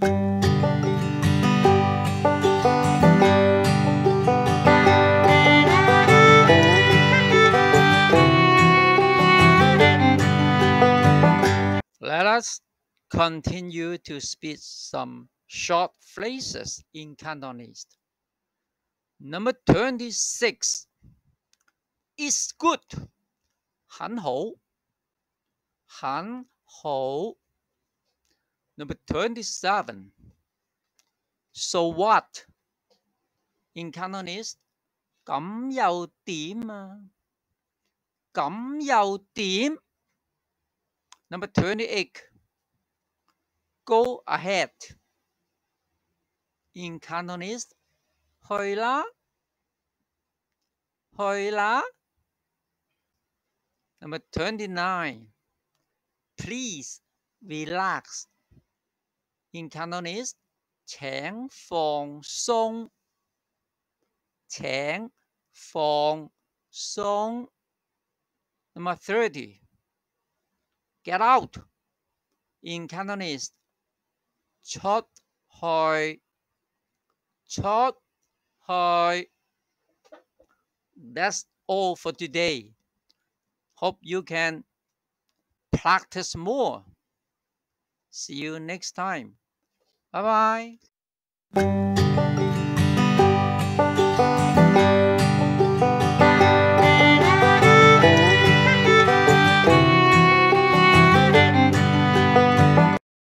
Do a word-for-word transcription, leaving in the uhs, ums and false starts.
Let us continue to speak some short phrases in Cantonese. Number twenty-six. It's good. 很好很好 Number twenty-seven. So what? In Cantonese, 咁又點啊咁又點 Number twenty-eight. Go ahead. In Cantonese, 去啦去啦 Number twenty-nine. Please relax. In Cantonese, 請放鬆請放鬆 Number thirty. Get out. In Cantonese, 出去出去 That's all for today. Hope you can practice more. See you next time. Bye bye.